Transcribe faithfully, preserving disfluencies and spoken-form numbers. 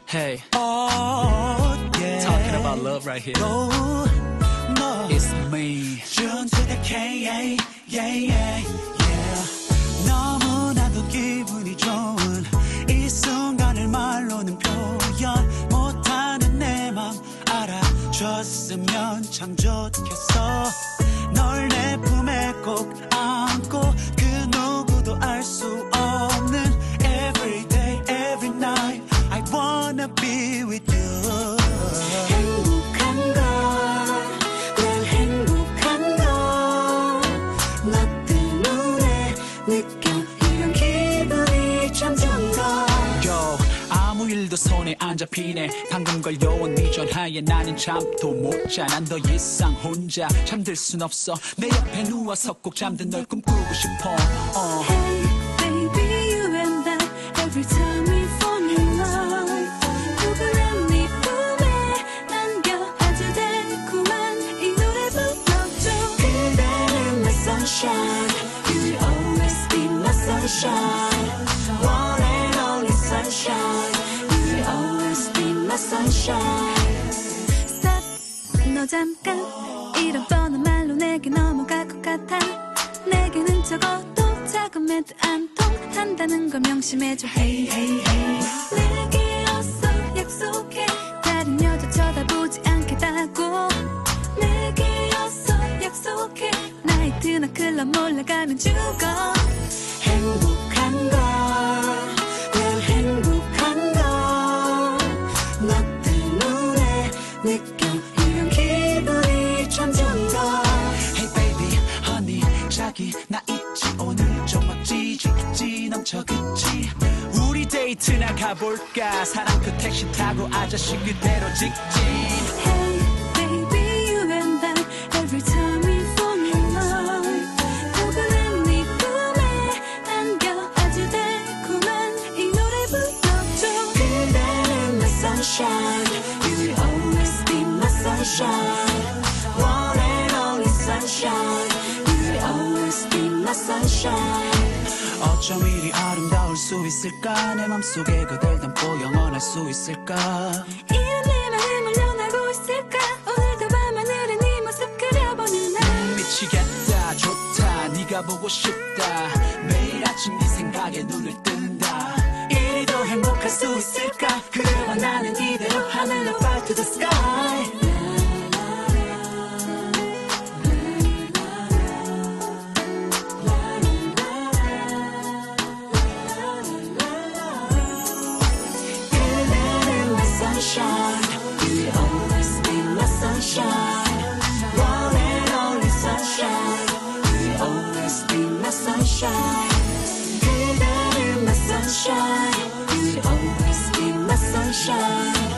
Hey, Oh, yeah. talking about love right here. Oh, no. It's me. June to the K, yeah, yeah, yeah, yeah. 너무나도 기분이 좋은 이 순간을 말로는 표현 못하는 내 맘 알아줬으면 참 좋겠어. 널 내 품에 꼭 안고 그 누구도 알 수 없는 Every day, every night I wanna be with you. 행복한 걸, 늘 행복한 걸, 너 때문에 느껴 이런 기분이 참 좋은 걸. Yo, 아무 일도 손에 안 잡히네. 방금 걸려온 네 전화에 나는 잠도 못 자. 난 더 이상 혼자 잠들 순 없어. 내 옆에 누워서 꼭 잠든 널 꿈꾸고 싶어. uh. Hey baby you and I every time we fall in love 누구나 네 품에 안겨 아주 달콤한 이 노래 불러줘. 그대는 my sunshine You will always be my sunshine One and only sunshine You will always be my sunshine. Stop 너 잠깐 이런 뻔한 말로 내게 넘어갈 것 같아. 내게는 적어도 작은 멘트 안 통한다는 걸 명심해줘. Hey hey hey 내게 어서 약속해 다른 여자 쳐다보지 않겠다고. 내게 어서 약속해 나이트나 클럽 몰래 가면 죽어. 행복한 걸 늘 행복한 걸 너 때문에 느껴 이런 기분이 참 좋은 걸. Hey baby, honey, 자기 나 있지 오늘 좀 멋지지 있지 넘쳐 그치. 우리 데이트 나가볼까? 사랑 그 택시 타고 아저씨 그대로 직진. Hey baby you and I every time we fall in love 누구나 네 품에 안겨 아주 달콤한 이 노래 불러줘. 그대는 my sunshine You will always be my sunshine One and only sunshine You will always be my sunshine. 어쩜 이리 아름다울 수 있을까. 내 맘속에 그댈 담고 영원할 수 있을까. 이 은혜만을 물려나고 있을까. 오늘도 밤하늘에 네 모습 그려보는 날 미치겠다 좋다 네가 보고 싶다. 매일 아침 네 생각에 눈을 뜬다. 이리도 행복할 수 있을까. 그대와 나는 이대로 하늘로 fly to the sky. 그대는 my sunshine You will always be my sunshine One and only sunshine You will always be my sunshine. 그대는 my sunshine You will always be my sunshine